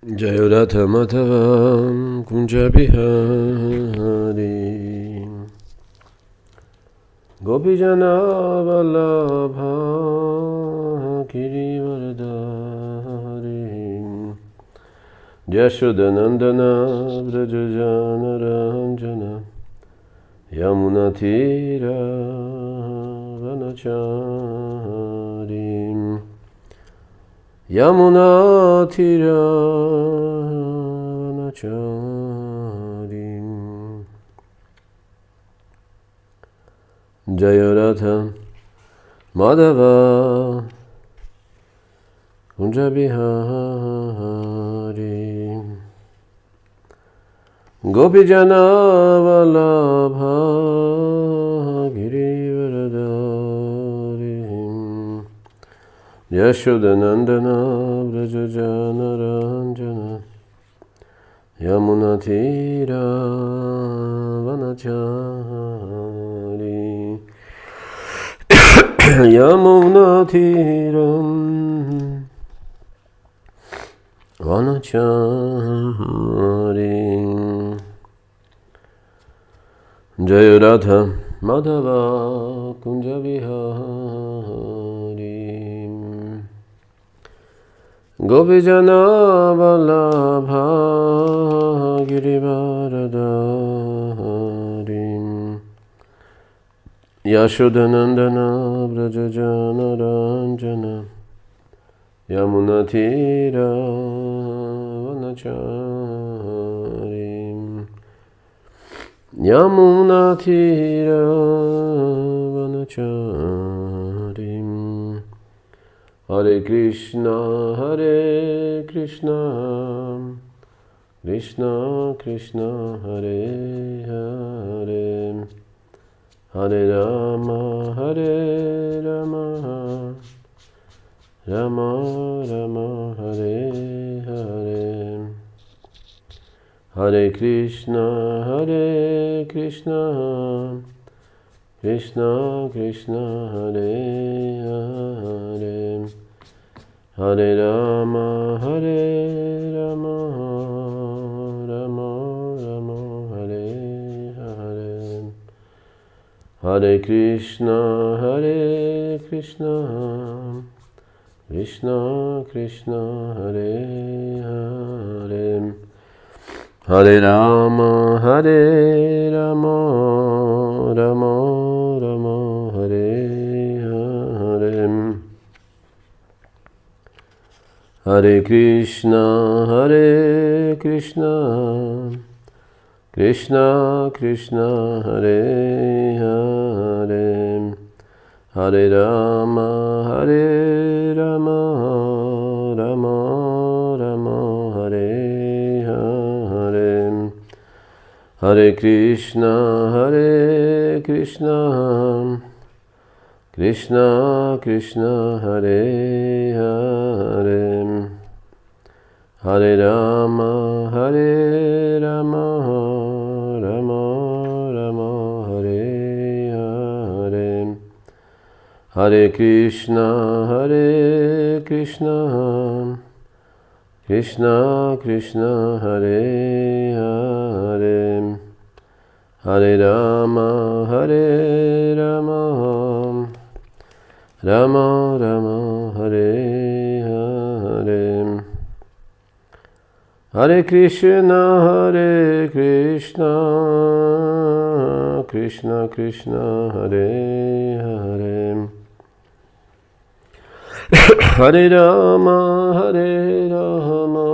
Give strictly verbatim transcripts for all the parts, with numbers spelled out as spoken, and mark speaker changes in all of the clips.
Speaker 1: Jayodhata Madhava Kunja Bihari Gopijana Vallabha Girivardhari Yashodanandana Vrajajana Ranjana Yamunatira Vanachari Yamunatira Vanachari Jayodhata Madhava Kunja Bihari Gopijana Vallabha Girivardhari Yashodanandana Vrajajana Ranjana Yamunatira Vanachari Yamunatiram Vanachari Jayodhata Madhava Kunja Bihari Gopijana Vallabha Girivardhari Yashodanandana Vrajajana Ranjana Yamunatira Vanachari Yamunatira Vanachari Hare Krishna, Hare Krishna, Krishna Krishna, Hare Hare, Hare Rama, Hare Rama, Rama Rama, Hare Hare, Hare Krishna, Hare Krishna, Krishna Krishna, Hare Hare, Hare Rama, Hare Rama, Rama Rama, Hare Hare, Hare Krishna, Hare Krishna, Krishna Krishna, Hare Hare, Hare Rama, Hare Rama, Rama Rama, Hare Hare, Hare Krishna, Hare Krishna, Krishna Krishna, Hare Hare, Hare Rama, Hare Rama, Rama Rama, Hare Hare, Hare Krishna, Hare Krishna, Krishna Krishna, Hare Hare, Hare Rama, Hare Rama, Rama Rama, Hare Hare, Hare Krishna, Hare Krishna, Krishna Krishna, Hare Hare, Hare Rama, Hare Rama, Rama Rama, Hare Hare, Hare Krishna, Hare Krishna, Krishna Krishna, Hare Hare, Hare Rama, Hare Rama,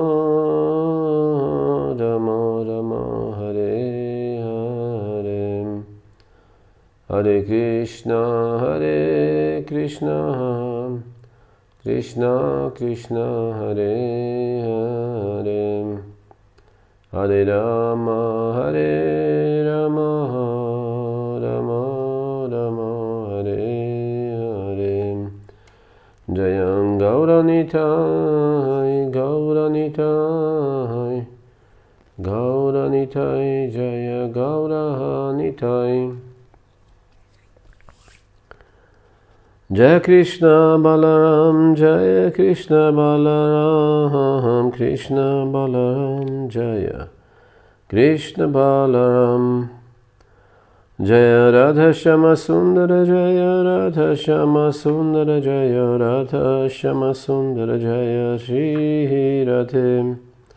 Speaker 1: Rama Rama, Hare Hare, Hare Krishna, Hare Krishna, Krishna Krishna, Hare Hare, Hare Rama, Hare Rama, Rama Rama, Hare Hare, Jayam Gauranitai, Gauranitai, Gauranitai, Jaya Gauranitai, Jaya Krishna Balaram, Jaya Krishna Balaram, Krishna Balaram, Jaya Krishna Balaram. Jaya Radha Shama Sundara, Jaya Radha Shama Sundara, Jaya Radha Shama Sundara, Jaya Shri Radhe.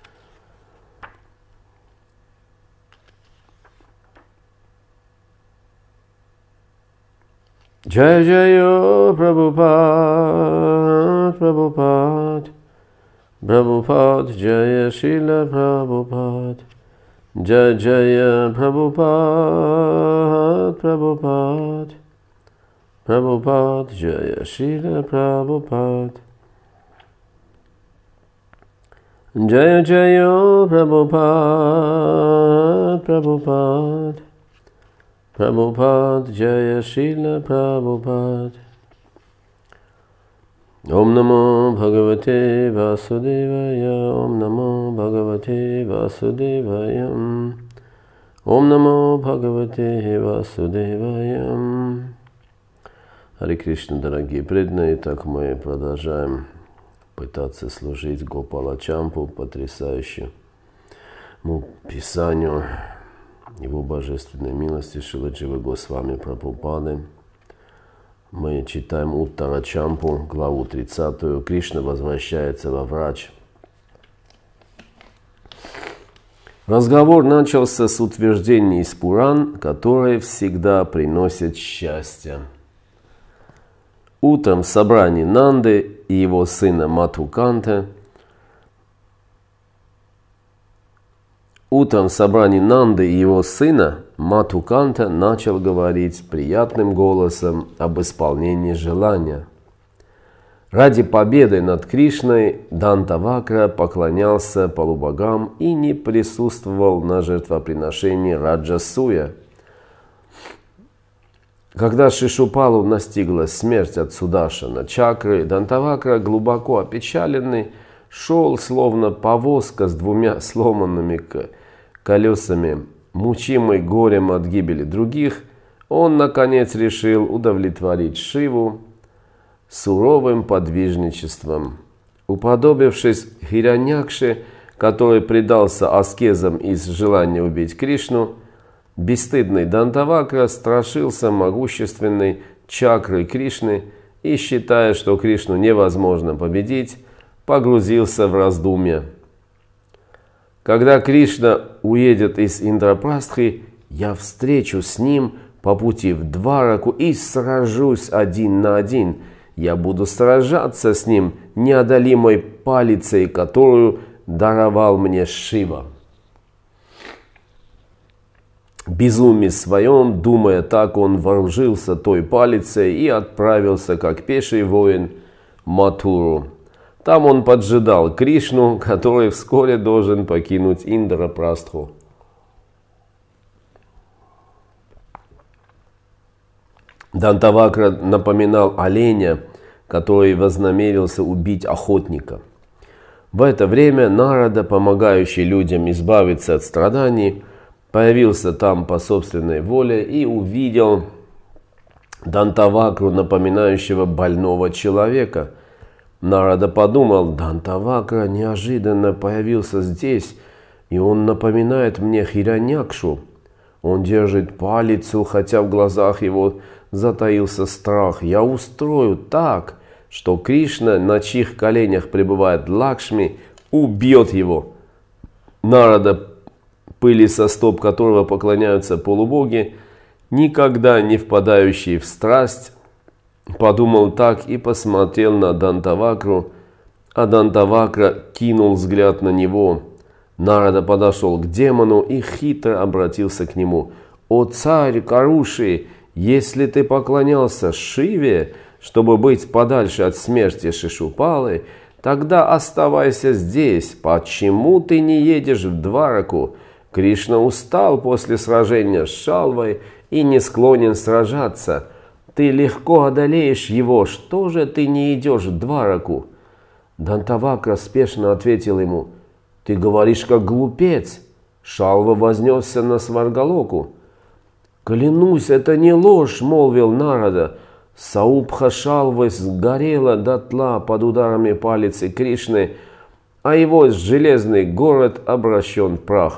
Speaker 1: Jaya Jaya Prabhupada, Prabhupada, Prabhupada, Jaya Srila Prabhupada, Jaya Jaya Prabhupada, Prabhupada, Prabhupada, Jaya Srila Prabhupada, Jaya Jaya Prabhupada, Prabhupada, Prabhupada, Jaya Srila Prabhupada. Om Namo Bhagavate Vasudevaya, Om Namo Bhagavate Vasudevaya, Om Namo Bhagavate Vasudevaya. Харе Кришна, дорогие преданные, так мы продолжаем пытаться служить Гопала Чампу, потрясающему писанию Его божественной милости Шрила Джива Госвами Прабхупады. Мы читаем Уттара Чампу, главу тридцатую. Кришна возвращается во Врач. Разговор начался с утверждений из Пуран, которые всегда приносят счастье. Утром в собрании Нанды и его сына Матхуканты Утром в собрании Нанды и его сына Матхуканта начал говорить приятным голосом об исполнении желания. Ради победы над Кришной Дантавакра поклонялся полубогам и не присутствовал на жертвоприношении Раджасуя. Когда Шишупалу настигла смерть от Судашана Чакры, Дантавакра, глубоко опечаленный, шел, словно повозка с двумя сломанными колесами, мучимый горем от гибели других. Он, наконец, решил удовлетворить Шиву суровым подвижничеством. Уподобившись Хираньякше, который предался аскезам из желания убить Кришну, бесстыдный Дантавакра страшился могущественной чакры Кришны и, считая, что Кришну невозможно победить, погрузился в раздумья. Когда Кришна уедет из Индрапрастхи, я встречу с ним по пути в Двараку и сражусь один на один. Я буду сражаться с ним неодолимой палицей, которую даровал мне Шива. В безумии своем, думая так, он вооружился той палицей и отправился, как пеший воин, в Матуру. Там он поджидал Кришну, который вскоре должен покинуть Индрапрастху. Дантавакра напоминал оленя, который вознамерился убить охотника. В это время Нарада, помогающий людям избавиться от страданий, появился там по собственной воле и увидел Дантавакру, напоминающего больного человека. Нарада подумал: Дантавакра неожиданно появился здесь, и он напоминает мне Хираньякшу. Он держит палицу, хотя в глазах его затаился страх. Я устрою так, что Кришна, на чьих коленях пребывает Лакшми, убьет его. Нарада, пыли со стоп которого поклоняются полубоги, никогда не впадающий в страсть, подумал так и посмотрел на Дантавакру, а Дантавакра кинул взгляд на него. Нарада подошел к демону и хитро обратился к нему: «О царь Каруши, если ты поклонялся Шиве, чтобы быть подальше от смерти Шишупалы, тогда оставайся здесь. Почему ты не едешь в Двараку? Кришна устал после сражения с Шалвой и не склонен сражаться. Ты легко одолеешь его. Что же ты не идешь в Двараку?» Дантавакра спешно ответил ему: «Ты говоришь как глупец. Шалва вознесся на Сваргалоку». «Клянусь, это не ложь», — молвил Нарада. Саубха-Шалвы сгорела дотла под ударами палицы Кришны, а его железный город обращен в прах.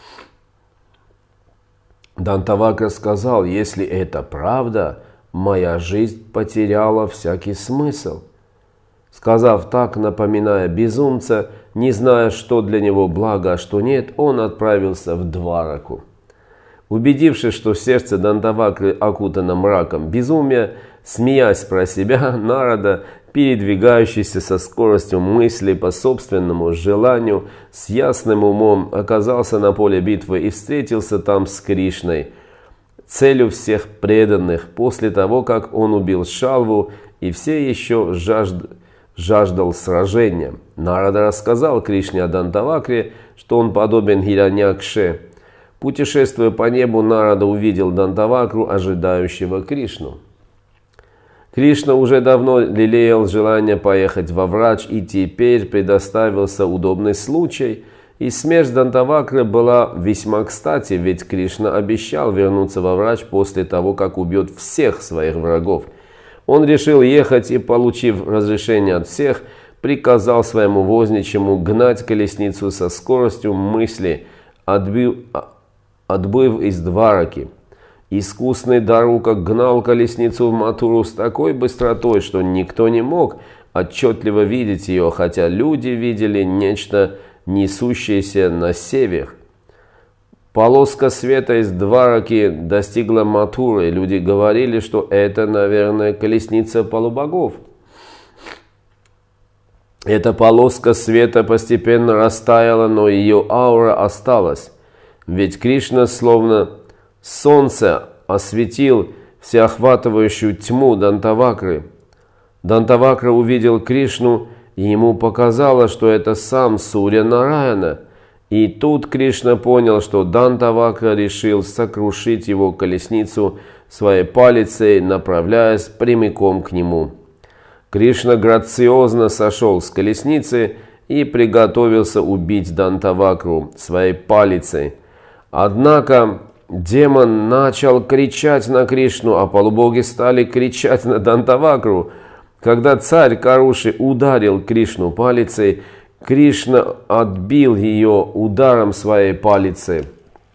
Speaker 1: Дантавакра сказал: если это правда, моя жизнь потеряла всякий смысл. Сказав так, напоминая безумца, не зная, что для него благо, а что нет, он отправился в Двараку. Убедившись, что сердце Дантавакры окутано мраком безумия, смеясь про себя, Нарада, передвигающийся со скоростью мысли по собственному желанию, с ясным умом оказался на поле битвы и встретился там с Кришной, целью всех преданных, после того, как он убил Шалву и все еще жажд... жаждал сражения. Нарада рассказал Кришне о Дантавакре, что он подобен Хираньякше. Путешествуя по небу, Нарада увидел Дантавакру, ожидающего Кришну. Кришна уже давно лелеял желание поехать во Врач, и теперь предоставился удобный случай, и смерть Дантавакры была весьма кстати, ведь Кришна обещал вернуться во Врач после того, как убьет всех своих врагов. Он решил ехать и, получив разрешение от всех, приказал своему возничему гнать колесницу со скоростью мысли, отбив, отбыв из Двараки. Искусный Дарука гнал колесницу в Матуру с такой быстротой, что никто не мог отчетливо видеть ее, хотя люди видели нечто, несущееся на север. Полоска света из Двараки достигла Матуры, и люди говорили, что это, наверное, колесница полубогов. Эта полоска света постепенно растаяла, но ее аура осталась, ведь Кришна словно солнце осветил всеохватывающую тьму Дантавакры. Дантавакра увидел Кришну, и ему показалось, что это сам Сурья Нараяна. И тут Кришна понял, что Дантавакра решил сокрушить его колесницу своей палицей, направляясь прямиком к нему. Кришна грациозно сошел с колесницы и приготовился убить Дантавакру своей палицей. Однако демон начал кричать на Кришну, а полубоги стали кричать на Дантавакру. Когда царь Каруши ударил Кришну палицей, Кришна отбил ее ударом своей палицы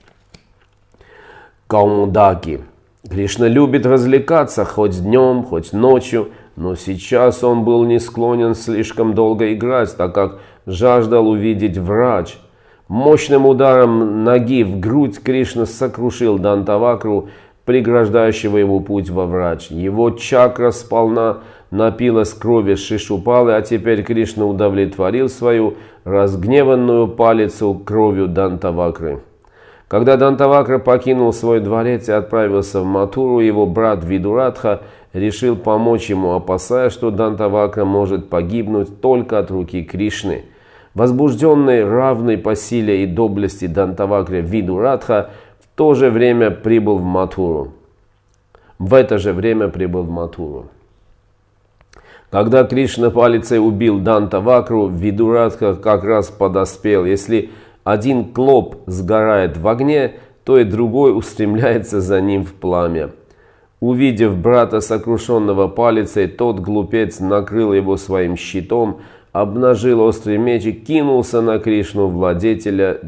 Speaker 1: Каумудаки. Кришна любит развлекаться хоть днем, хоть ночью, но сейчас он был не склонен слишком долго играть, так как жаждал увидеть Врач. Мощным ударом ноги в грудь Кришна сокрушил Дантавакру, преграждающего ему путь во Врач. Его чакра сполна напилась крови Шишупалы, а теперь Кришна удовлетворил свою разгневанную палицу кровью Дантавакры. Когда Дантавакра покинул свой дворец и отправился в Матуру, его брат Видуратха решил помочь ему, опасаясь, что Дантавакра может погибнуть только от руки Кришны. Возбужденный, равный по силе и доблести Дантавакре Видуратха в то же время прибыл в Матуру. В это же время прибыл в Матуру. Когда Кришна палицей убил Дантавакру, Видуратха как раз подоспел. Если один клоп сгорает в огне, то и другой устремляется за ним в пламя. Увидев брата, сокрушенного палицей, тот глупец накрыл его своим щитом, обнажил острый меч и кинулся на Кришну, владетеля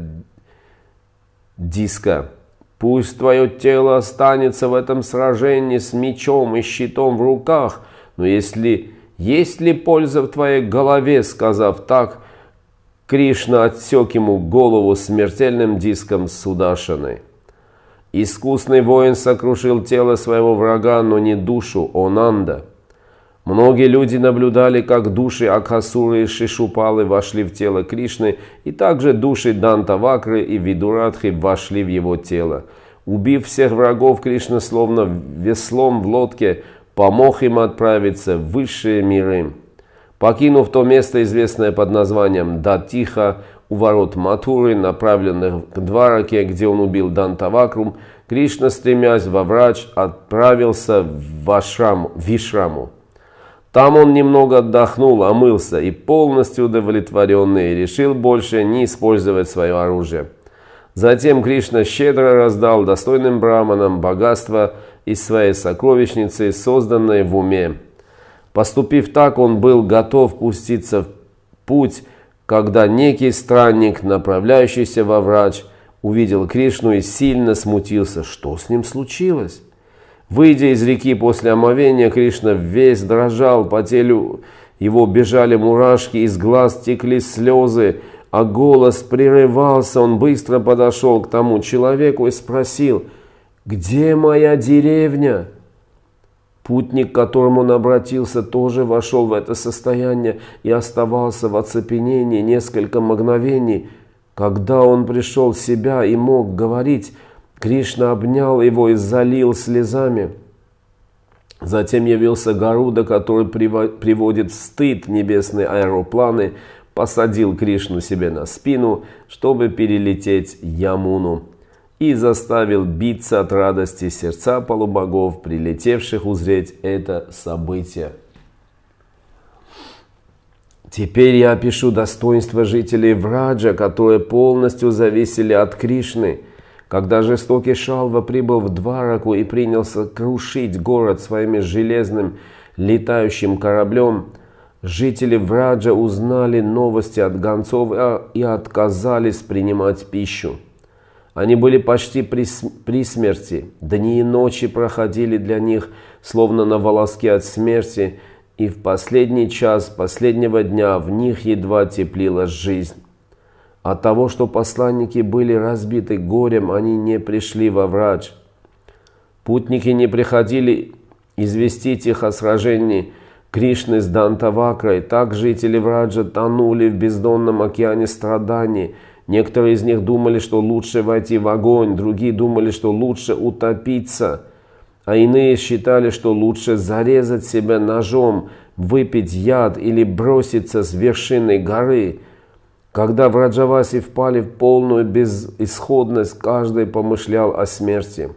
Speaker 1: диска. «Пусть твое тело останется в этом сражении с мечом и щитом в руках, но если есть ли польза в твоей голове?» Сказав так, Кришна отсек ему голову смертельным диском Судашаны. Искусный воин сокрушил тело своего врага, но не душу Онанда. Многие люди наблюдали, как души Акхасуры и Шишупалы вошли в тело Кришны, и также души Дантавакры и Видуратхи вошли в его тело. Убив всех врагов, Кришна, словно веслом в лодке, помог им отправиться в высшие миры. Покинув то место, известное под названием Датиха, у ворот Матуры, направленных к Двараке, где он убил Дантавакру, Кришна, стремясь во Врач, отправился в Ашраму, Вишраму. Там он немного отдохнул, омылся и, полностью удовлетворенный, решил больше не использовать свое оружие. Затем Кришна щедро раздал достойным браманам богатство из своей сокровищницы, созданной в уме. Поступив так, он был готов пуститься в путь, когда некий странник, направляющийся во врач, увидел Кришну и сильно смутился. Что с ним случилось? Выйдя из реки после омовения, Кришна весь дрожал, по телу его бежали мурашки, из глаз текли слезы, а голос прерывался. Он быстро подошел к тому человеку и спросил: «Где моя деревня?» Путник, к которому он обратился, тоже вошел в это состояние и оставался в оцепенении несколько мгновений. Когда он пришел в себя и мог говорить, Кришна обнял его и залил слезами. Затем явился Гаруда, который приводит в стыд небесные аэропланы, посадил Кришну себе на спину, чтобы перелететь Ямуну, и заставил биться от радости сердца полубогов, прилетевших узреть это событие. Теперь я опишу достоинства жителей Враджа, которые полностью зависели от Кришны. Когда жестокий Шалва прибыл в Двараку и принялся крушить город своим железным летающим кораблем, жители Враджа узнали новости от гонцов и отказались принимать пищу. Они были почти при, при смерти. Дни и ночи проходили для них, словно на волоске от смерти, и в последний час последнего дня в них едва теплилась жизнь. От того, что посланники были разбиты горем, они не пришли во Врадж. Путники не приходили известить их о сражении Кришны с Дантавакрой. Так жители Враджа тонули в бездонном океане страданий. Некоторые из них думали, что лучше войти в огонь, другие думали, что лучше утопиться, а иные считали, что лучше зарезать себя ножом, выпить яд или броситься с вершины горы. Когда Враджаваси впали в полную безысходность, каждый помышлял о смерти.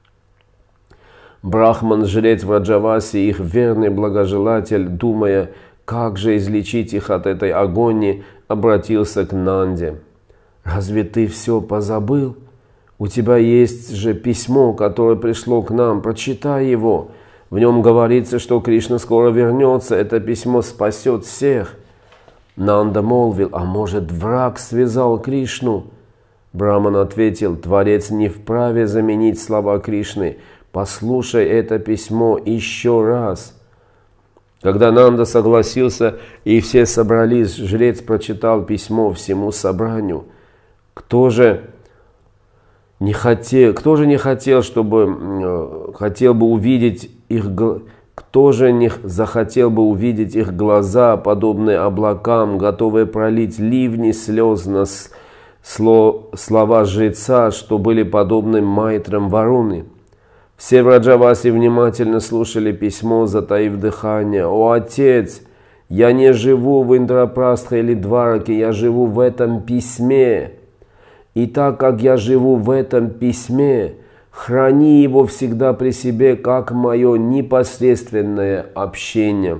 Speaker 1: Брахман, жрец Враджаваси, их верный благожелатель, думая, как же излечить их от этой агонии, обратился к Нанде. «Разве ты все позабыл? У тебя есть же письмо, которое пришло к нам. Прочитай его. В нем говорится, что Кришна скоро вернется. Это письмо спасет всех». Нанда молвил: «А может, враг связал Кришну?» Браман ответил: «Творец не вправе заменить слова Кришны. Послушай это письмо еще раз». Когда Нанда согласился и все собрались, жрец прочитал письмо всему собранию. Кто же не хотел, кто же не хотел, чтобы хотел бы увидеть их, кто же не захотел бы увидеть их глаза, подобные облакам, готовые пролить ливни слез на сло, слова жреца, что были подобны майтрам Варуны? Все Враджаваси внимательно слушали письмо, затаив дыхание. «О, отец, я не живу в Индрапрастхе или Двараке, я живу в этом письме. И так как я живу в этом письме, храни его всегда при себе, как мое непосредственное общение».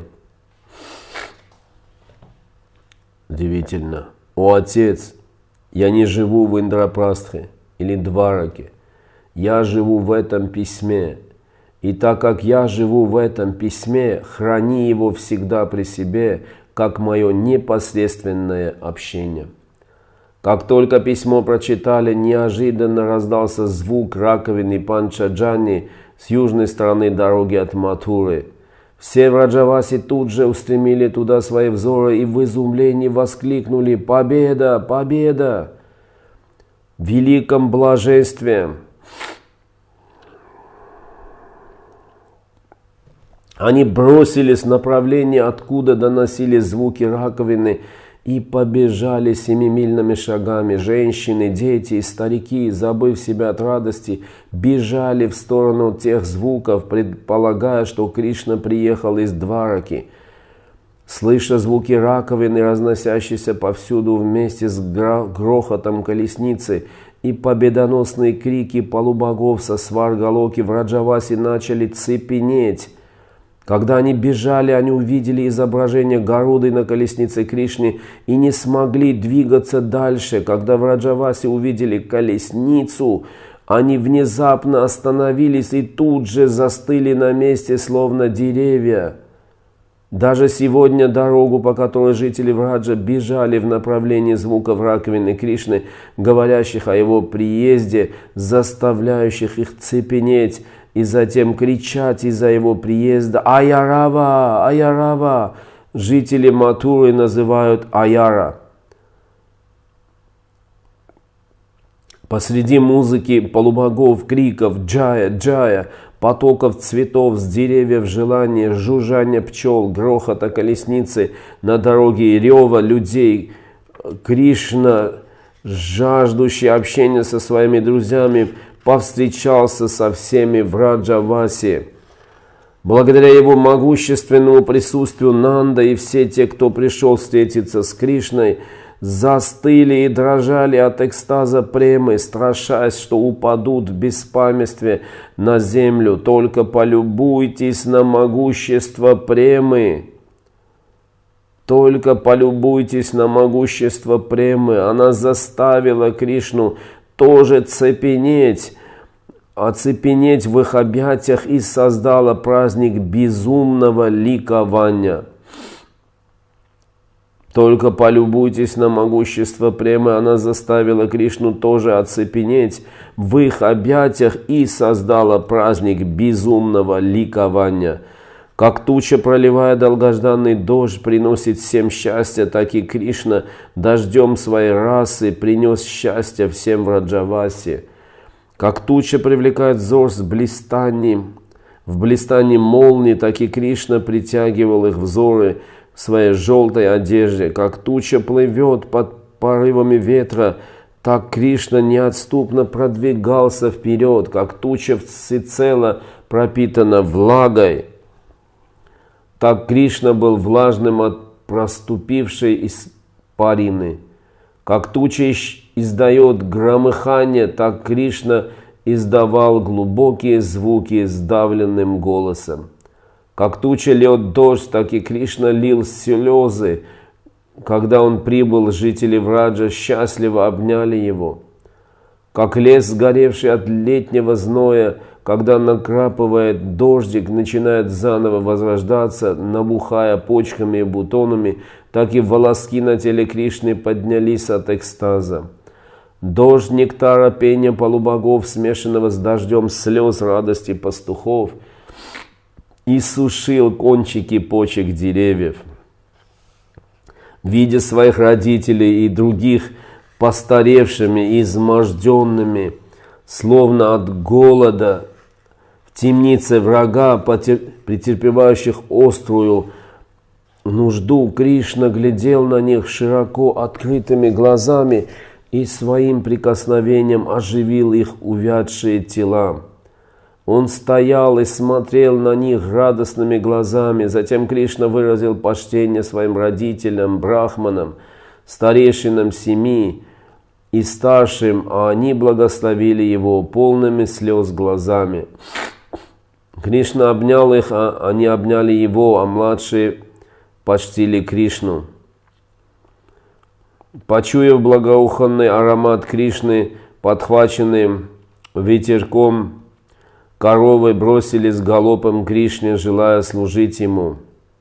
Speaker 1: Удивительно. «О, отец, я не живу в Индрапрастхе или Двараке, я живу в этом письме. И так как я живу в этом письме, храни его всегда при себе, как мое непосредственное общение». Как только письмо прочитали, неожиданно раздался звук раковины Панчаджани с южной стороны дороги от Матуры. Все Враджаваси тут же устремили туда свои взоры и в изумлении воскликнули: «Победа! Победа!» В великом блаженстве они бросились в направление, откуда доносились звуки раковины, и побежали семимильными шагами. Женщины, дети и старики, забыв себя от радости, бежали в сторону тех звуков, предполагая, что Кришна приехал из Двараки. Слыша звуки раковины, разносящиеся повсюду вместе с грохотом колесницы, и победоносные крики полубогов со Сваргалоки, Враджаваси начали цепенеть. Когда они бежали, они увидели изображение Гаруды на колеснице Кришны и не смогли двигаться дальше. Когда Враджаваси увидели колесницу, Они внезапно остановились и тут же застыли на месте, словно деревья. Даже сегодня дорогу, по которой жители Враджа бежали в направлении звуков раковины Кришны, говорящих о его приезде, заставляющих их цепенеть и затем кричать из-за его приезда «Аярава! Аярава!» Жители Матуры называют Аяра. Посреди музыки полубогов, криков «Джая! Джая!», потоков цветов с деревьев желания, жужжания пчел, грохота колесницы на дороге и рева людей, Кришна, жаждущий общения со своими друзьями, повстречался со всеми в Враджавасе. Благодаря его могущественному присутствию Нанда и все те, кто пришел встретиться с Кришной, застыли и дрожали от экстаза премы, страшась, что упадут в беспамятстве на землю. Только полюбуйтесь на могущество премы. Только полюбуйтесь на могущество премы. Она заставила Кришну тоже цепенеть, оцепенеть в их объятиях и создала праздник безумного ликования. Только полюбуйтесь на могущество премы, она заставила Кришну тоже оцепенеть в их объятиях и создала праздник безумного ликования. Как туча, проливая долгожданный дождь, приносит всем счастье, так и Кришна дождем своей расы принес счастье всем в Враджавасе. Как туча привлекает взор с блистанием, в блистании молнии, так и Кришна притягивал их взоры в своей желтой одежде. Как туча плывет под порывами ветра, так Кришна неотступно продвигался вперед. Как туча всецело пропитана влагой, так Кришна был влажным от проступившей испарины. Как туча издает громыхание, так Кришна издавал глубокие звуки сдавленным голосом. Как туча льет дождь, так и Кришна лил слезы. Когда он прибыл, жители Враджа счастливо обняли его. Как лес, сгоревший от летнего зноя, когда накрапывает дождик, начинает заново возрождаться, набухая почками и бутонами, так и волоски на теле Кришны поднялись от экстаза. Дождь нектара, пения полубогов, смешанного с дождем слез радости пастухов, и сушил кончики почек деревьев. Видя своих родителей и других постаревшими и изможденными, словно от голода, в темнице врага, претерпевающих острую нужду, Кришна глядел на них широко открытыми глазами и своим прикосновением оживил их увядшие тела. Он стоял и смотрел на них радостными глазами. Затем Кришна выразил почтение своим родителям, брахманам, старейшинам семьи и старшим, а они благословили его полными слез глазами. Кришна обнял их, а они обняли его, а младшие почтили Кришну. Почуяв благоуханный аромат Кришны, подхваченный ветерком, коровы бросились галопом к Кришне, желая служить ему.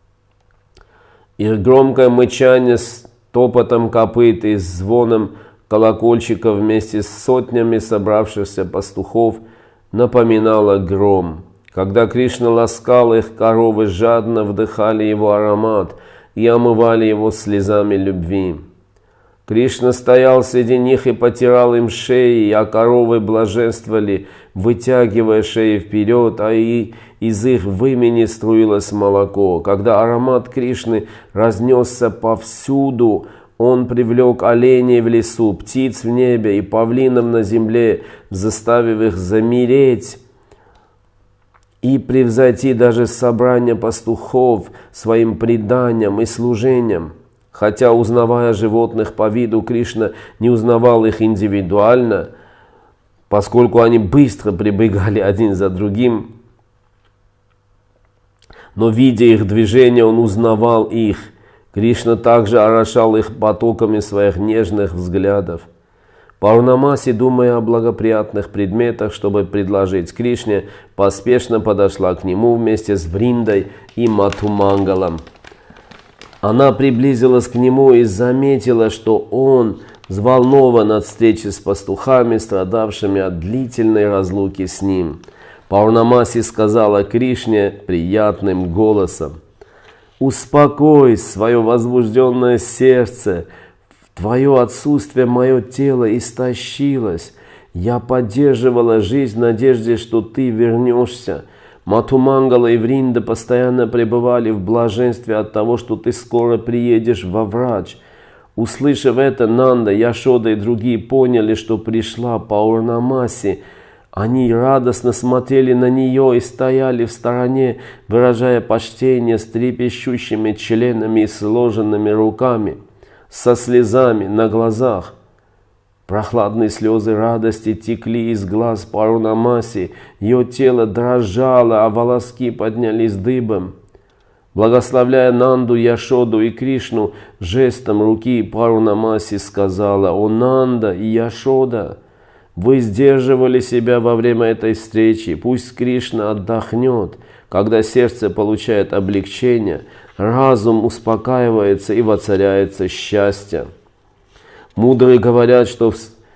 Speaker 1: Их громкое мычание с топотом копыт и звоном колокольчиков вместе с сотнями собравшихся пастухов напоминало гром. Когда Кришна ласкал их, коровы жадно вдыхали его аромат и омывали его слезами любви. Кришна стоял среди них и потирал им шеи, а коровы блаженствовали, вытягивая шеи вперед, а и из их вымени струилось молоко. Когда аромат Кришны разнесся повсюду, он привлек оленей в лесу, птиц в небе и павлинов на земле, заставив их замереть и превзойти даже собрание пастухов своим преданием и служением. Хотя, узнавая животных по виду, Кришна не узнавал их индивидуально, поскольку они быстро прибегали один за другим. Но, видя их движения, он узнавал их. Кришна также орошал их потоками своих нежных взглядов. Паурнамаси, думая о благоприятных предметах, чтобы предложить Кришне, поспешно подошла к нему вместе с Вриндой и Матхумангалом. Она приблизилась к нему и заметила, что он взволнован от встречи с пастухами, страдавшими от длительной разлуки с ним. Паурнамаси сказала Кришне приятным голосом: «Успокой свое возбужденное сердце. В твое отсутствие мое тело истощилось. Я поддерживала жизнь в надежде, что ты вернешься. Матхумангала и Вринда постоянно пребывали в блаженстве от того, что ты скоро приедешь во Врадж». Услышав это, Нанда, Яшода и другие поняли, что пришла Паурнамаси. Они радостно смотрели на нее и стояли в стороне, выражая почтение с трепещущими членами и сложенными руками, со слезами на глазах. Прохладные слезы радости текли из глаз Паурнамаси, ее тело дрожало, а волоски поднялись дыбом. Благословляя Нанду, Яшоду и Кришну, жестом руки Паурнамаси сказала: «О Нанда и Яшода, вы сдерживали себя во время этой встречи, пусть Кришна отдохнет. Когда сердце получает облегчение, разум успокаивается и воцаряется счастье». Мудрые говорят, что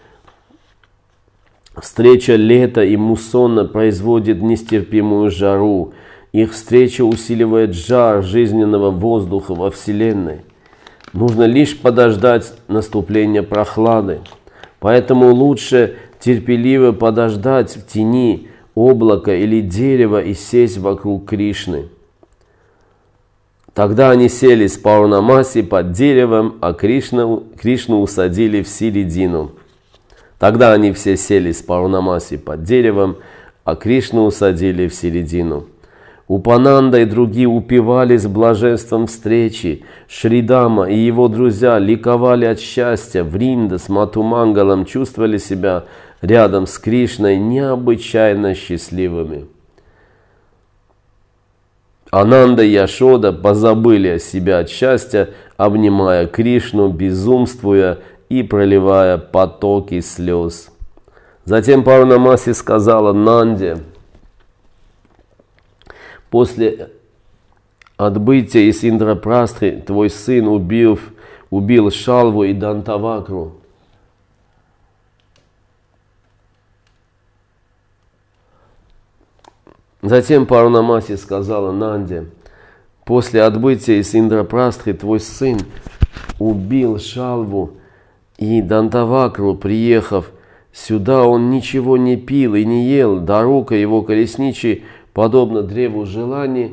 Speaker 1: встреча лета и муссона производит нестерпимую жару. Их встреча усиливает жар жизненного воздуха во Вселенной. Нужно лишь подождать наступления прохлады. Поэтому лучше терпеливо подождать в тени облака или дерева и сесть вокруг Кришны. Тогда они сели с Паурнамаси под деревом, а Кришну, Кришну усадили в середину. Тогда они все сели с Паурнамаси под деревом, а Кришну усадили в середину. Упананда и другие упивались блаженством встречи. Шридама и его друзья ликовали от счастья. Вринда с Матхумангалом чувствовали себя рядом с Кришной необычайно счастливыми. Ананда и Яшода позабыли о себе от счастья, обнимая Кришну, безумствуя и проливая потоки слез. Затем Паурнамаси сказала Нанде: «После отбытия из Индрапрастхи твой сын убил, убил Шалву и Дантавакру. Затем Паурнамаси сказала Нанде: после отбытия из Индрапрастхи твой сын убил Шалву и Дантавакру. Приехав сюда, он ничего не пил и не ел. Дарука, его колесничий, подобно древу желаний,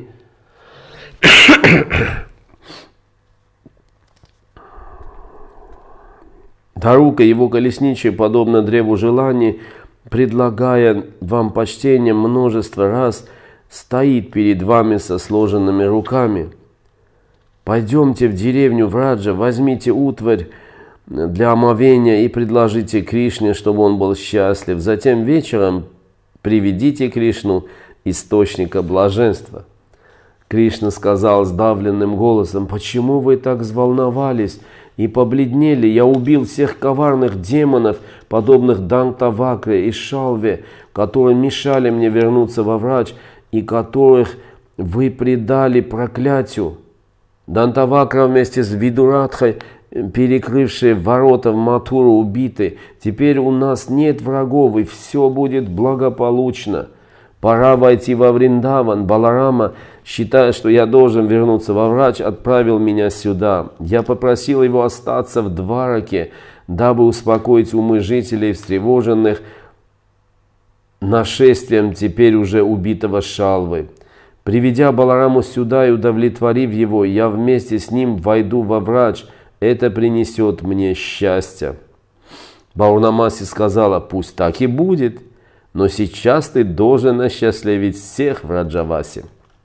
Speaker 1: Дарука, его колесничий, подобно древу желаний, предлагая вам почтение множество раз, стоит перед вами со сложенными руками. Пойдемте в деревню Враджа, возьмите утварь для омовения и предложите Кришне, чтобы он был счастлив. Затем вечером приведите Кришну, источника блаженства». Кришна сказал сдавленным голосом: «Почему вы так взволновались и побледнели? Я убил всех коварных демонов, подобных Дантавакре и Шалве, которые мешали мне вернуться во Врадж и которых вы предали проклятию. Дантавакра вместе с Видуратхой, перекрывшие ворота в Матуру, убиты. Теперь у нас нет врагов, и все будет благополучно. Пора войти во Вриндаван. Баларама, считая, что я должен вернуться во Врадж, отправил меня сюда. Я попросил его остаться в Двараке, дабы успокоить умы жителей, встревоженных нашествием теперь уже убитого Шалвы. Приведя Балараму сюда и удовлетворив его, я вместе с ним войду во Врадж. Это принесет мне счастье». Паурнамаси сказала: «Пусть так и будет, но сейчас ты должен осчастливить всех в Раджавасе.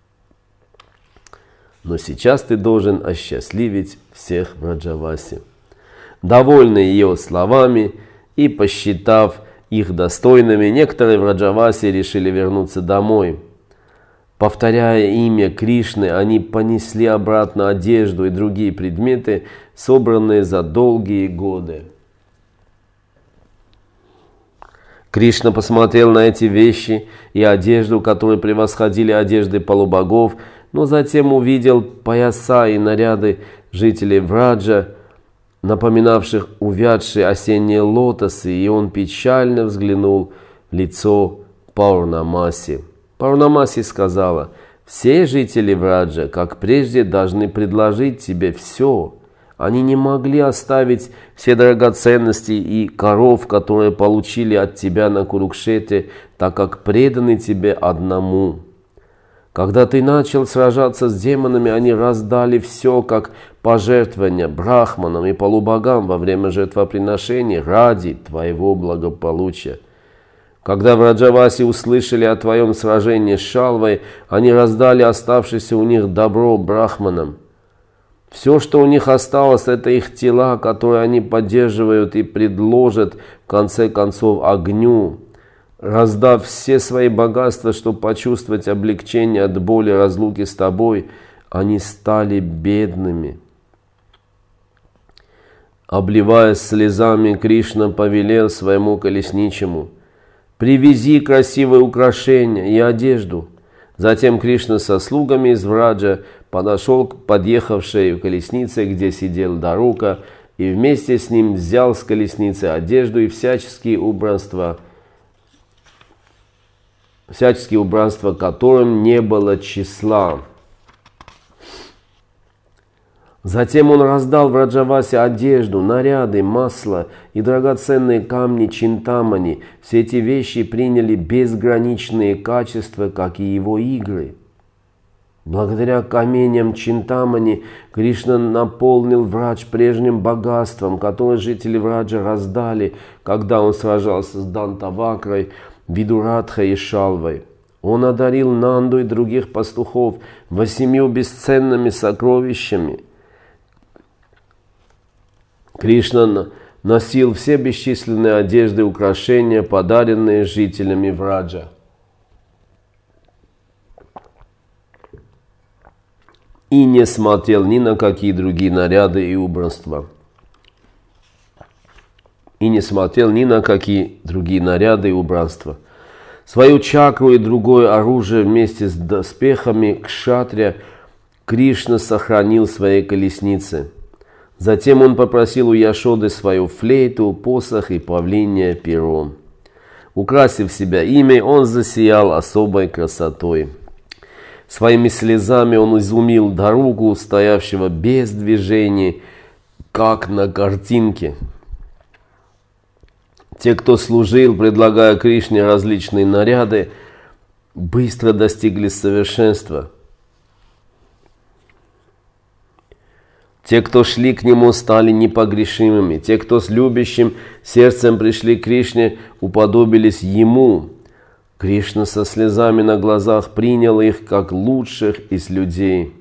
Speaker 1: Но сейчас ты должен осчастливить всех в Раджавасе». Довольные ее словами и посчитав их достойными, некоторые в Раджавасе решили вернуться домой. Повторяя имя Кришны, они понесли обратно одежду и другие предметы, собранные за долгие годы. Кришна посмотрел на эти вещи и одежду, которые превосходили одежды полубогов, но затем увидел пояса и наряды жителей Враджа, напоминавших увядшие осенние лотосы, и он печально взглянул в лицо Паурнамаси. Паурнамаси сказала: «Все жители Враджа, как прежде, должны предложить тебе все». Они не могли оставить все драгоценности и коров, которые получили от тебя на Курукшетре, так как преданы тебе одному. Когда ты начал сражаться с демонами, они раздали все как пожертвование брахманам и полубогам во время жертвоприношений ради твоего благополучия. Когда Враджаваси услышали о твоем сражении с Шалвой, они раздали оставшееся у них добро брахманам. Все, что у них осталось, это их тела, которые они поддерживают и предложат в конце концов огню. Раздав все свои богатства, чтобы почувствовать облегчение от боли разлуки с тобой, они стали бедными. Обливаясь слезами, Кришна повелел своему колесничему: «Привези красивые украшения и одежду». Затем Кришна со слугами из Враджа подошел к подъехавшей колеснице, где сидел Дарука, и вместе с ним взял с колесницы одежду и всяческие убранства, всяческие убранства, которым не было числа. Затем он раздал Враджавасе одежду, наряды, масло и драгоценные камни чинтамани. Все эти вещи приняли безграничные качества, как и его игры. Благодаря каменьям чинтамани Кришна наполнил Врадж прежним богатством, которое жители Враджа раздали, когда он сражался с Дантавакрой, Видуратхой и Шалвой. Он одарил Нанду и других пастухов восемью бесценными сокровищами. Кришна носил все бесчисленные одежды и украшения, подаренные жителями Враджа. И не смотрел ни на какие другие наряды и убранства. И не смотрел ни на какие другие наряды и убранства. Свою чакру и другое оружие вместе с доспехами кшатрия Кришна сохранил в своей колеснице. Затем он попросил у Яшоды свою флейту, посох и павлинье перо. Украсив себя ими, он засиял особой красотой. Своими слезами он изумил Даруку, стоявшего без движения, как на картинке. Те, кто служил, предлагая Кришне различные наряды, быстро достигли совершенства. Те, кто шли к нему, стали непогрешимыми. Те, кто с любящим сердцем пришли к Кришне, уподобились ему. Кришна со слезами на глазах принял их как лучших из людей.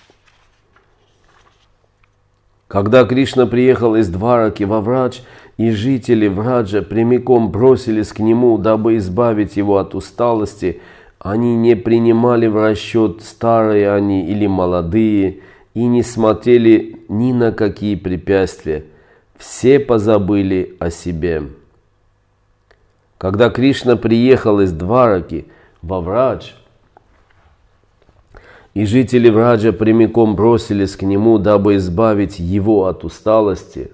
Speaker 1: Когда Кришна приехал из Двараки во Врадж, и жители Враджа прямиком бросились к нему, дабы избавить его от усталости, они не принимали в расчет, старые они или молодые, и не смотрели ни на какие препятствия. Все позабыли о себе. Когда Кришна приехал из Двараки во Врадж, и жители Враджа прямиком бросились к нему, дабы избавить его от усталости,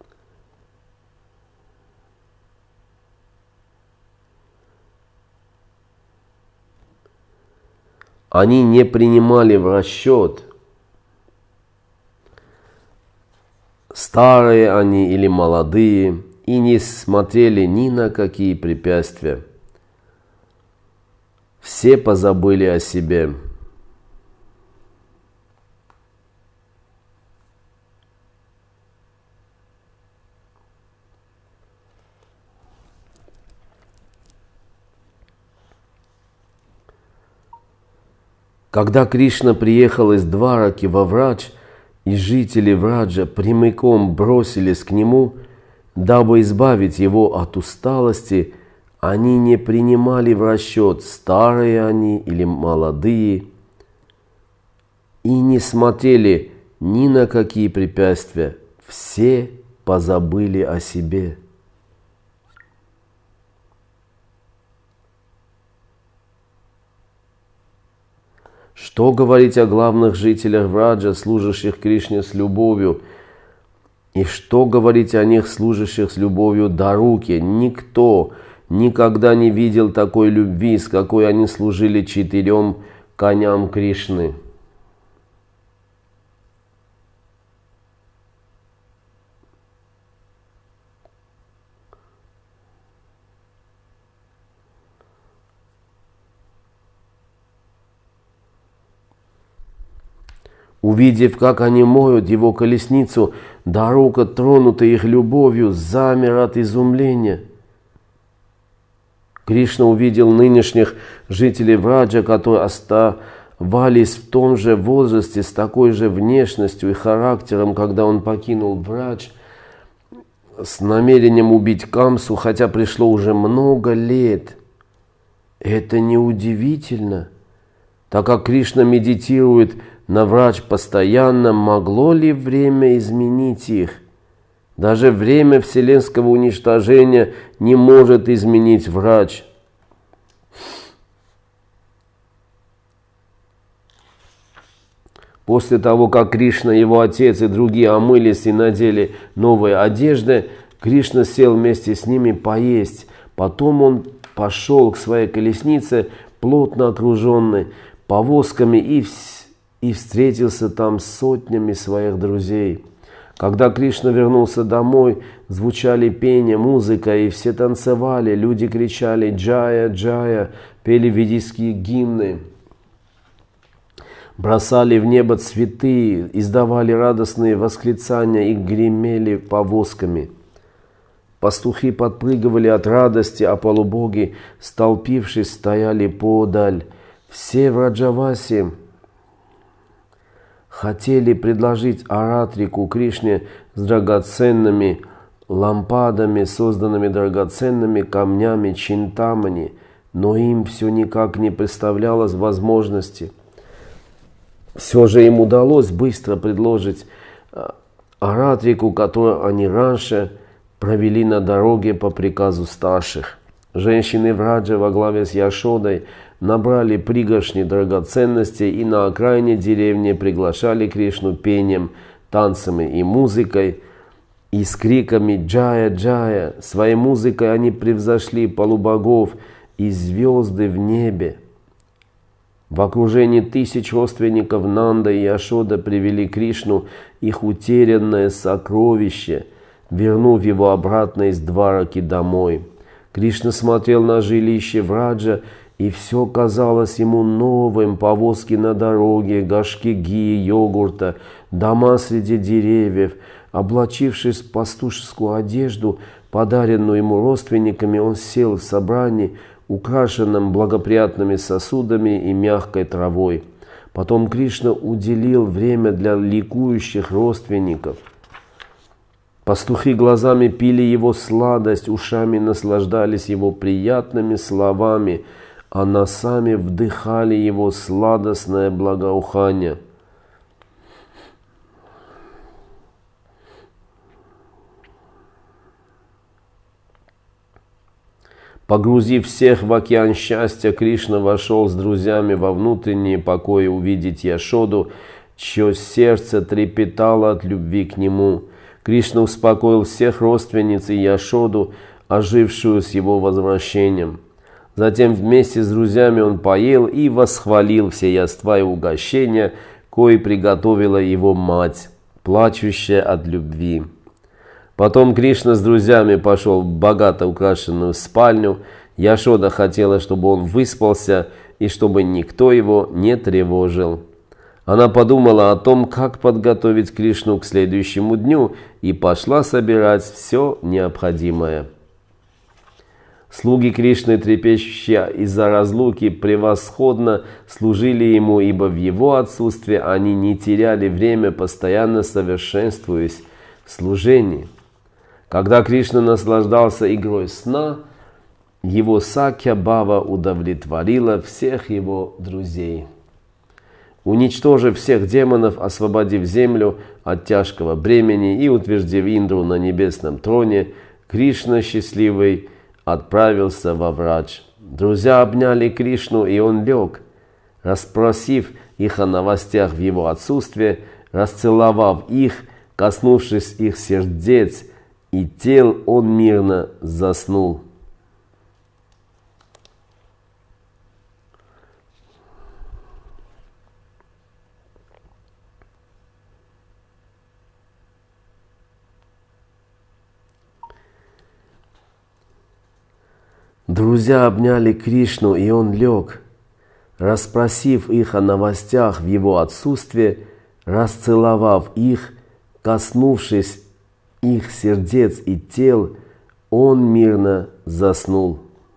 Speaker 1: они не принимали в расчет, старые они или молодые, и не смотрели ни на какие препятствия. Все позабыли о себе. Когда Кришна приехал из Двараки во Врадж, и жители Враджа прямиком бросились к нему, дабы избавить его от усталости, они не принимали в расчет, старые они или молодые, и не смотрели ни на какие препятствия. Все позабыли о себе. Что говорить о главных жителях Враджа, служащих Кришне с любовью? И что говорить о них, служащих с любовью Даруки? Никто никогда не видел такой любви, с какой они служили четырем коням Кришны. Увидев, как они моют его колесницу, Дарука, тронутый их любовью, замер от изумления. Кришна увидел нынешних жителей Враджа, которые оставались в том же возрасте, с такой же внешностью и характером, когда он покинул Врадж, с намерением убить Камсу, хотя пришло уже много лет. Это неудивительно, так как Кришна медитирует на Врадж постоянно. Могло ли время изменить их? Даже время вселенского уничтожения не может изменить Врадж. После того, как Кришна, его отец и другие омылись и надели новые одежды, Кришна сел вместе с ними поесть. Потом он пошел к своей колеснице, плотно окруженной повозками, и, и встретился там с сотнями своих друзей. Когда Кришна вернулся домой, звучали пение, музыка, и все танцевали, люди кричали «Джая, Джая», пели ведические гимны, бросали в небо цветы, издавали радостные восклицания и гремели повозками. Пастухи подпрыгивали от радости, а полубоги, столпившись, стояли подаль. Все Враджаваси хотели предложить Аратрику Кришне с драгоценными лампадами, созданными драгоценными камнями чинтамани, но им все никак не представлялось возможности. Все же им удалось быстро предложить Аратрику, которую они раньше провели на дороге по приказу старших. Женщины Враджа во главе с Яшодой набрали пригоршни драгоценностей и на окраине деревни приглашали Кришну пением, танцами и музыкой, и с криками «Джая, Джая». Своей музыкой они превзошли полубогов и звезды в небе. В окружении тысяч родственников Нанда и Яшода привели Кришну их утерянное сокровище, вернув его обратно из Двараки домой. Кришна смотрел на жилище Враджа, и все казалось ему новым: повозки на дороге, горшки ги, йогурта, дома среди деревьев. Облачившись в пастушескую одежду, подаренную ему родственниками, он сел в собрании, украшенном благоприятными сосудами и мягкой травой. Потом Кришна уделил время для ликующих родственников. Пастухи глазами пили его сладость, ушами наслаждались его приятными словами, а носами вдыхали его сладостное благоухание. Погрузив всех в океан счастья, Кришна вошел с друзьями во внутренние покои увидеть Яшоду, чье сердце трепетало от любви к нему. Кришна успокоил всех родственниц и Яшоду, ожившую с его возвращением. Затем вместе с друзьями он поел и восхвалил все яства и угощения, кои приготовила его мать, плачущая от любви. Потом Кришна с друзьями пошел в богато украшенную спальню. Яшода хотела, чтобы он выспался и чтобы никто его не тревожил. Она подумала о том, как подготовить Кришну к следующему дню, и пошла собирать все необходимое. Слуги Кришны, трепещущие из-за разлуки, превосходно служили ему, ибо в его отсутствие они не теряли время, постоянно совершенствуясь в служении. Когда Кришна наслаждался игрой сна, его Сакья-бхава удовлетворила всех его друзей. Уничтожив всех демонов, освободив землю от тяжкого бремени и утвердив Индру на небесном троне, Кришна, счастливый, отправился во Врадж. Друзья обняли Кришну, и он лег, распросив их о новостях в его отсутствие, расцеловав их, коснувшись их сердец и тел, он мирно заснул. Друзья обняли Кришну, и он лег. Расспросив их о новостях в его отсутствие, расцеловав их, коснувшись их сердец и тел, он мирно заснул.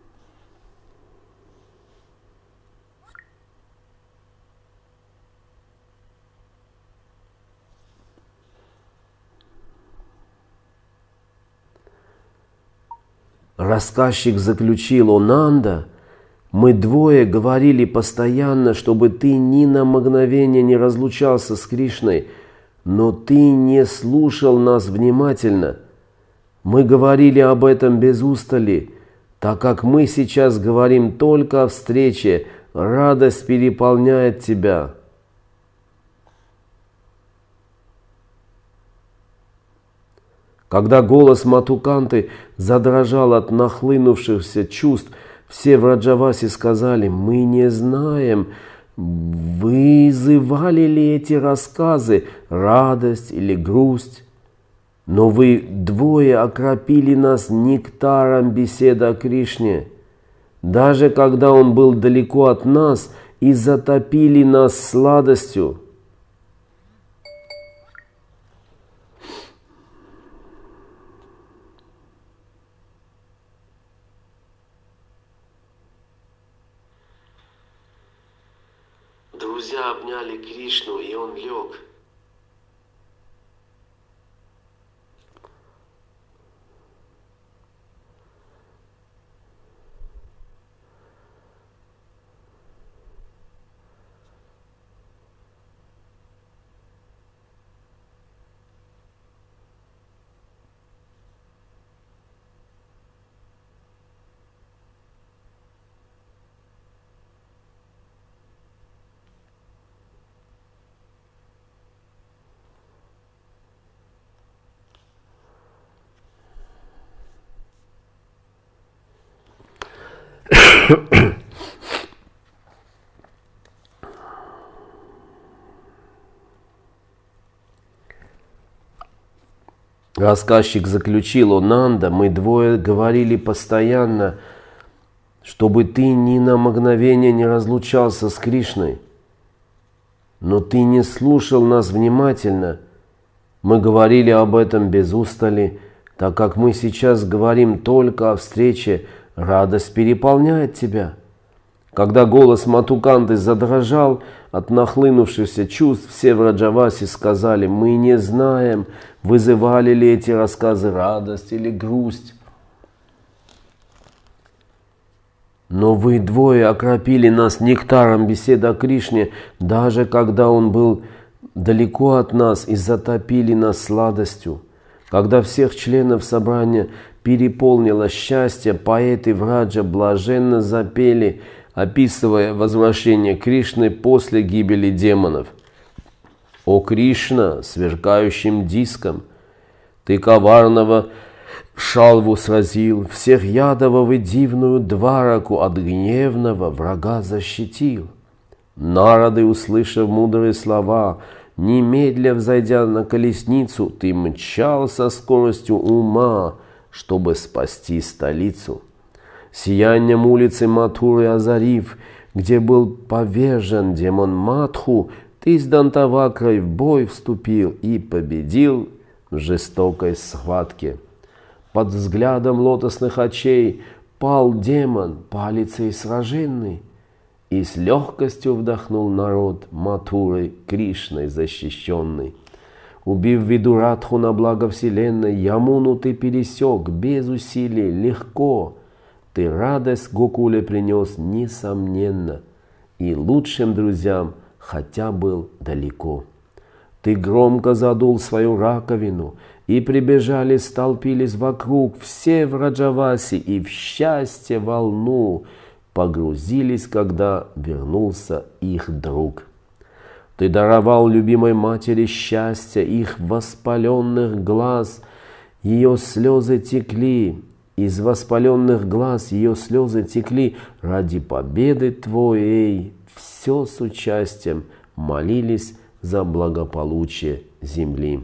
Speaker 1: Рассказчик заключил: «О Нанда, мы двое говорили постоянно, чтобы ты ни на мгновение не разлучался с Кришной, но ты не слушал нас внимательно. Мы говорили об этом без устали, так как мы сейчас говорим только о встрече, радость переполняет тебя». Когда голос Матхуканты задрожал от нахлынувшихся чувств, все в Враджавасе сказали: «Мы не знаем, вызывали ли эти рассказы радость или грусть, но вы двое окропили нас нектаром беседы о Кришне, даже когда он был далеко от нас, и затопили нас сладостью». Друзья обняли Кришну, и он лег. Рассказчик заключил: «О Нанда, мы двое говорили постоянно, чтобы ты ни на мгновение не разлучался с Кришной, но ты не слушал нас внимательно. Мы говорили об этом без устали, так как мы сейчас говорим только о встрече, радость переполняет тебя». Когда голос Матхуканты задрожал от нахлынувшихся чувств, все в Враджавасе сказали: «Мы не знаем, вызывали ли эти рассказы радость или грусть, но вы двое окропили нас нектаром беседы о Кришне, даже когда он был далеко от нас, и затопили нас сладостью». Когда всех членов собрания переполнило счастье, поэты Враджа блаженно запели, описывая возвращение Кришны после гибели демонов. «О Кришна, сверкающим диском, ты коварного шалву сразил, всех ядовов и дивную двараку от гневного врага защитил. Нарады, услышав мудрые слова, немедля взойдя на колесницу, ты мчал со скоростью ума, чтобы спасти столицу. Сиянием улицы Матхуры озарив, где был повержен демон Матху, ты с Дантавакрой в бой вступил и победил в жестокой схватке. Под взглядом лотосных очей пал демон, палицей сраженный, и с легкостью вдохнул народ Матхуры Кришной защищенный. Убив Видуратху на благо вселенной, Ямуну ты пересек без усилий, легко. Ты радость Гокуле принес, несомненно, и лучшим друзьям, хотя был далеко. Ты громко задул свою раковину, и прибежали, столпились вокруг все в Враджавасе, и в счастье волну погрузились, когда вернулся их друг. Ты даровал любимой матери счастье их воспаленных глаз, ее слезы текли, из воспаленных глаз ее слезы текли ради победы Твоей. Все с участием молились за благополучие земли.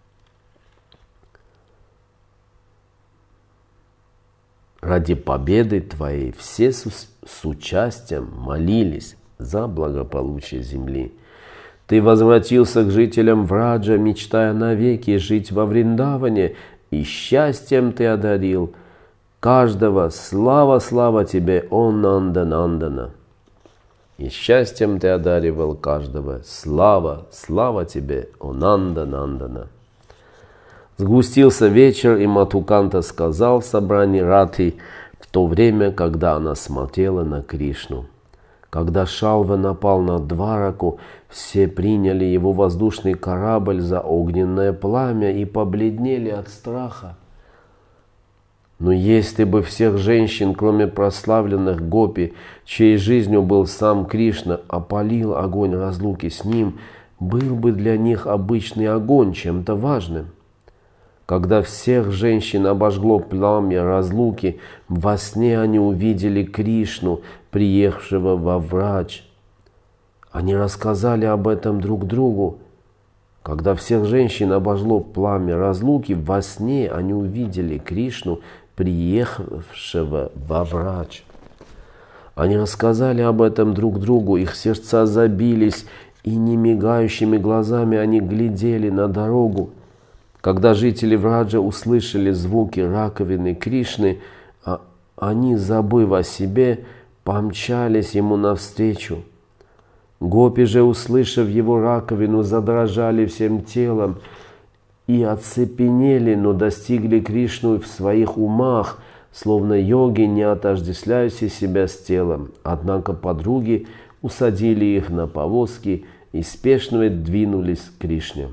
Speaker 1: Ради победы Твоей все с, с участием молились за благополучие земли. Ты возвратился к жителям Враджа, мечтая навеки жить во Вриндаване, и счастьем Ты одарил каждого. Слава, слава Тебе, о Нанда Нандана! И счастьем Ты одаривал каждого. Слава, слава Тебе, о Нанда Нандана! Сгустился вечер, и Матхуканта сказал в собрании Рати в то время, когда она смотрела на Кришну. Когда Шалва напал на Двараку, все приняли его воздушный корабль за огненное пламя и побледнели от страха. Но если бы всех женщин, кроме прославленных гопи, чьей жизнью был сам Кришна, опалил огонь разлуки с ним, был бы для них обычный огонь чем-то важным. Когда всех женщин обожгло пламя разлуки, во сне они увидели Кришну, приехавшего во Врадж. Они рассказали об этом друг другу. Когда всех женщин обожгло пламя разлуки, во сне они увидели Кришну, приехавшего во Врадж. Они рассказали об этом друг другу, их сердца забились, и немигающими глазами они глядели на дорогу. Когда жители Враджа услышали звуки раковины Кришны, они, забыв о себе, помчались ему навстречу. Гопи же, услышав его раковину, задрожали всем телом и оцепенели, но достигли Кришну в своих умах, словно йоги, не отождествляющие себя с телом. Однако подруги усадили их на повозки и спешно двинулись к Кришне.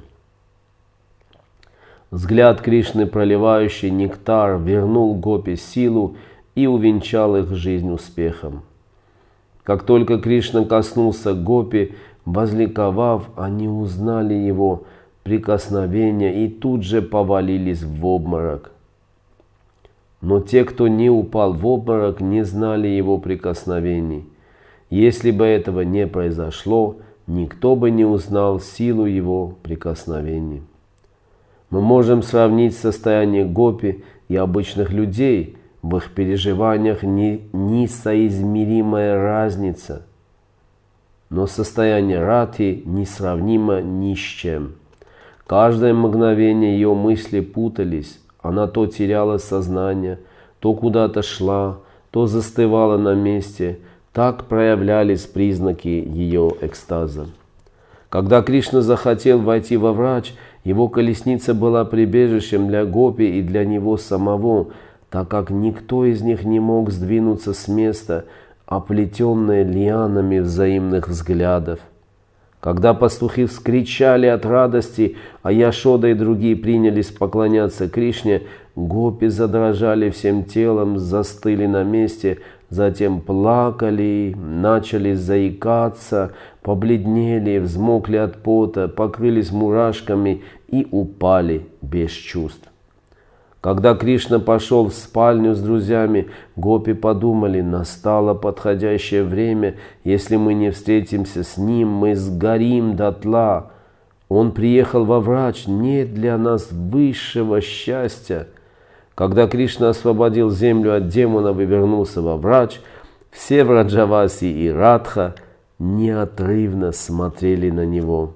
Speaker 1: Взгляд Кришны, проливающий нектар, вернул гопи силу и увенчал их жизнь успехом. Как только Кришна коснулся гопи, возликовав, они узнали его прикосновение и тут же повалились в обморок. Но те, кто не упал в обморок, не знали его прикосновений. Если бы этого не произошло, никто бы не узнал силу его прикосновений. Мы можем сравнить состояние гопи и обычных людей. В их переживаниях не, несоизмеримая разница. Но состояние Рати несравнимо ни с чем. Каждое мгновение ее мысли путались. Она то теряла сознание, то куда-то шла, то застывала на месте. Так проявлялись признаки ее экстаза. Когда Кришна захотел войти во Врадж, его колесница была прибежищем для гопи и для него самого, так как никто из них не мог сдвинуться с места, оплетенные лианами взаимных взглядов. Когда пастухи вскричали от радости, а Яшода и другие принялись поклоняться Кришне, гопи задрожали всем телом, застыли на месте, затем плакали, начали заикаться, побледнели, взмокли от пота, покрылись мурашками и упали без чувств. Когда Кришна пошел в спальню с друзьями, гопи подумали: настало подходящее время, если мы не встретимся с ним, мы сгорим дотла. Он приехал во Врадж, нет для нас высшего счастья. Когда Кришна освободил землю от демонов и вернулся во Врадж, все Враджаваси и Радха неотрывно смотрели на него.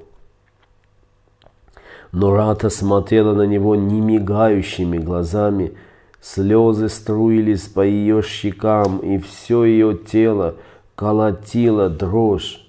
Speaker 1: Но Радха смотрела на него немигающими глазами, слезы струились по ее щекам, и все ее тело колотило дрожь.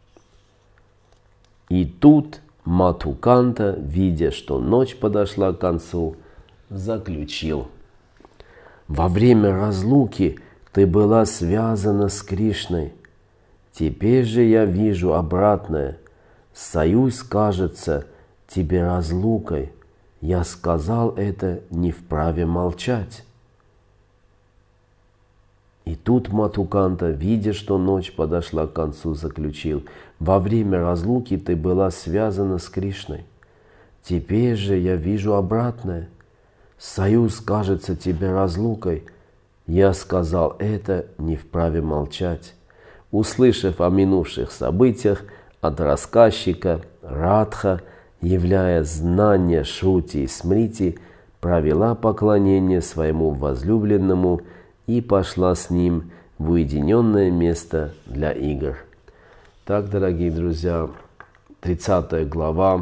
Speaker 1: И тут Матхуканта, видя, что ночь подошла к концу, заключил: во время разлуки ты была связана с Кришной. Теперь же я вижу обратное. Союз кажется тебе разлукой. Я сказал это, не вправе молчать. И тут Матхуканта, видя, что ночь подошла к концу, заключил: во время разлуки ты была связана с Кришной. Теперь же я вижу обратное. Союз кажется тебе разлукой. Я сказал это, не вправе молчать. Услышав о минувших событиях от рассказчика, Радха, являя знание Шрути и Смрити, провела поклонение своему возлюбленному и пошла с ним в уединенное место для игр. Так, дорогие друзья, тридцатая глава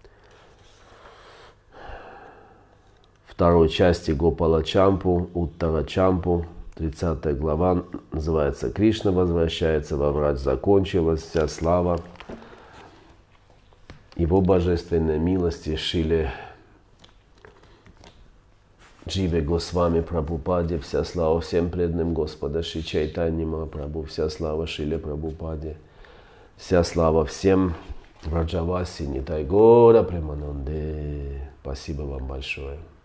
Speaker 1: второй части Гопала Чампу, Уттара Чампу, тридцатая глава называется «Кришна возвращается во врат, закончилась вся слава Его божественной милости Шиле Дживе Госвами Прабхупаде, вся слава всем преданным Господа Шри Чайтаньи Махапрабху, вся слава Шиле Прабхупаде, вся слава всем Враджаваси Нитай Гора Премананде». Спасибо вам большое.